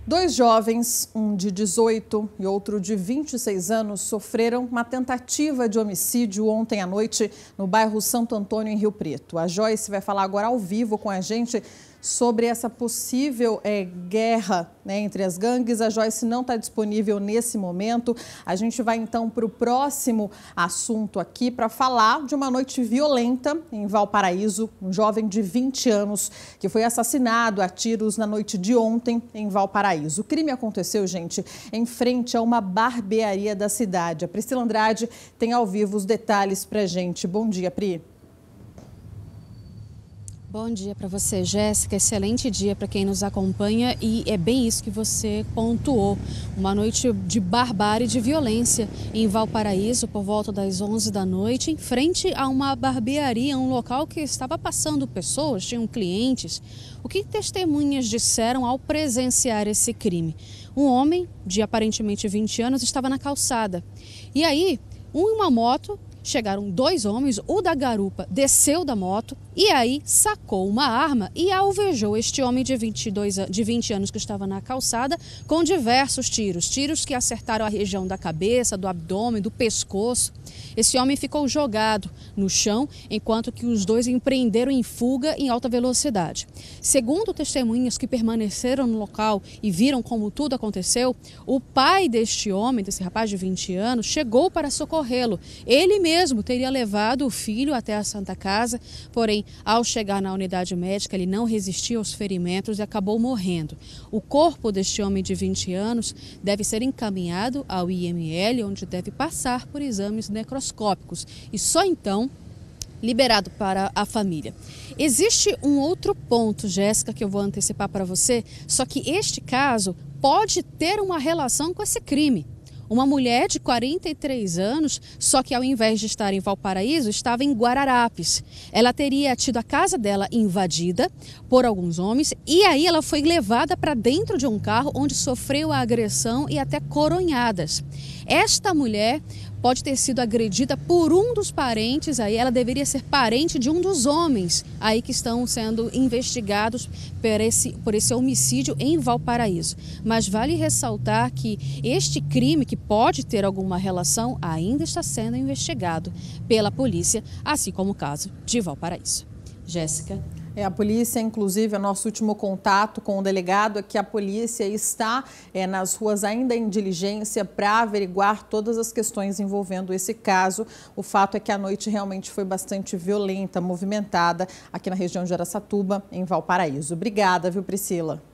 Dois jovens, um de 18 e outro de 26 anos, sofreram uma tentativa de homicídio ontem à noite no bairro Santo Antônio, em Rio Preto. A Joyce vai falar agora ao vivo com a gente sobre essa possível guerra, entre as gangues. A Joyce não está disponível nesse momento. A gente vai então para o próximo assunto aqui para falar de uma noite violenta em Valparaíso. Um jovem de 20 anos que foi assassinado a tiros na noite de ontem em Valparaíso. O crime aconteceu, gente, em frente a uma barbearia da cidade. A Priscila Andrade tem ao vivo os detalhes para a gente. Bom dia, Pri. Bom dia para você, Jéssica. Excelente dia para quem nos acompanha e é bem isso que você pontuou. Uma noite de barbárie e de violência em Valparaíso por volta das 11 da noite, em frente a uma barbearia, um local que estava passando pessoas, tinham clientes. O que testemunhas disseram ao presenciar esse crime? Um homem de aparentemente 20 anos estava na calçada e aí, em uma moto, chegaram dois homens, o da garupa desceu da moto e aí sacou uma arma e alvejou este homem de 20 anos que estava na calçada com diversos tiros. Tiros que acertaram a região da cabeça, do abdômen, do pescoço. Esse homem ficou jogado no chão enquanto que os dois empreenderam em fuga em alta velocidade. Segundo testemunhas que permaneceram no local e viram como tudo aconteceu, o pai deste homem, desse rapaz de 20 anos, chegou para socorrê-lo. Ele mesmo teria levado o filho até a Santa Casa, porém, ao chegar na unidade médica, ele não resistiu aos ferimentos e acabou morrendo. O corpo deste homem de 20 anos deve ser encaminhado ao IML, onde deve passar por exames necroscópicos e só então liberado para a família. Existe um outro ponto, Jéssica, que eu vou antecipar para você, só que este caso pode ter uma relação com esse crime. Uma mulher de 43 anos, só que ao invés de estar em Valparaíso, estava em Guararapes. Ela teria tido a casa dela invadida por alguns homens e aí ela foi levada para dentro de um carro onde sofreu a agressão e até coronhadas. Esta mulher pode ter sido agredida por um dos parentes, aí ela deveria ser parente de um dos homens aí que estão sendo investigados por esse homicídio em Valparaíso. Mas vale ressaltar que este crime, que pode ter alguma relação, ainda está sendo investigado pela polícia, assim como o caso de Valparaíso. Jéssica. A polícia, inclusive, o nosso último contato com o delegado é que a polícia está nas ruas ainda em diligência para averiguar todas as questões envolvendo esse caso. O fato é que a noite realmente foi bastante violenta, movimentada aqui na região de Araçatuba, em Valparaíso. Obrigada, viu, Priscila?